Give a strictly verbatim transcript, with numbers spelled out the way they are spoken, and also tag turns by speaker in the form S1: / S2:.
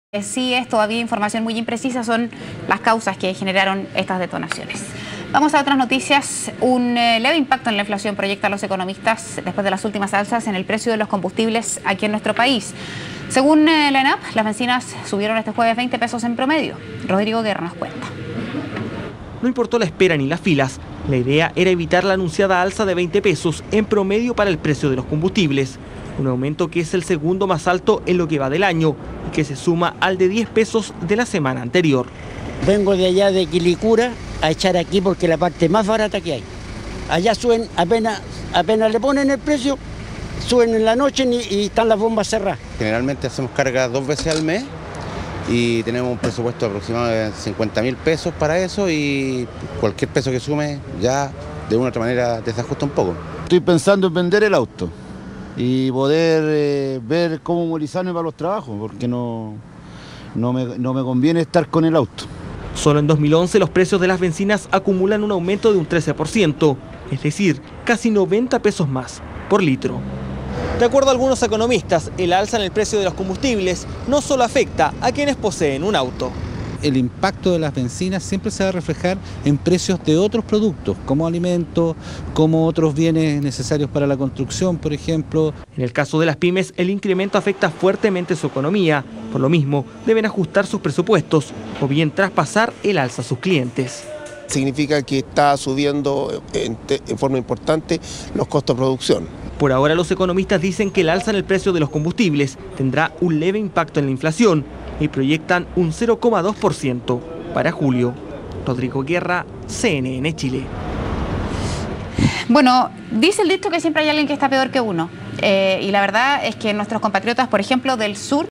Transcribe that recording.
S1: Sí es todavía información muy imprecisa, son las causas que generaron estas detonaciones. Vamos a otras noticias. Un eh, leve impacto en la inflación proyectan los economistas después de las últimas alzas en el precio de los combustibles aquí en nuestro país. Según eh, la ENAP, las bencinas subieron este jueves veinte pesos en promedio. Rodrigo Guerra nos cuenta.
S2: No importó la espera ni las filas. La idea era evitar la anunciada alza de veinte pesos en promedio para el precio de los combustibles. Un aumento que es el segundo más alto en lo que va del año y que se suma al de diez pesos de la semana anterior.
S3: Vengo de allá de Quilicura a echar aquí porque es la parte más barata que hay. Allá suben, apenas, apenas le ponen el precio, suben en la noche y, y están las bombas cerradas.
S4: Generalmente hacemos carga dos veces al mes y tenemos un presupuesto aproximado de cincuenta mil pesos para eso, y cualquier peso que sume ya de una u otra manera desajusta un poco.
S5: Estoy pensando en vender el auto y poder eh, ver cómo movilizarme para los trabajos, porque no, no, me, no me conviene estar con el auto.
S2: Solo en dos mil once los precios de las bencinas acumulan un aumento de un trece por ciento, es decir, casi noventa pesos más por litro. De acuerdo a algunos economistas, el alza en el precio de los combustibles no solo afecta a quienes poseen un auto.
S6: El impacto de las bencinas siempre se va a reflejar en precios de otros productos, como alimentos, como otros bienes necesarios para la construcción, por ejemplo.
S2: En el caso de las pymes, el incremento afecta fuertemente su economía. Por lo mismo, deben ajustar sus presupuestos o bien traspasar el alza a sus clientes.
S7: Significa que está subiendo en, en forma importante los costos de producción.
S2: Por ahora, los economistas dicen que el alza en el precio de los combustibles tendrá un leve impacto en la inflación y proyectan un cero coma dos por ciento para julio. Rodrigo Guerra, C N N Chile.
S1: Bueno, dice el dicho que siempre hay alguien que está peor que uno. Eh, y la verdad es que nuestros compatriotas, por ejemplo, del sur,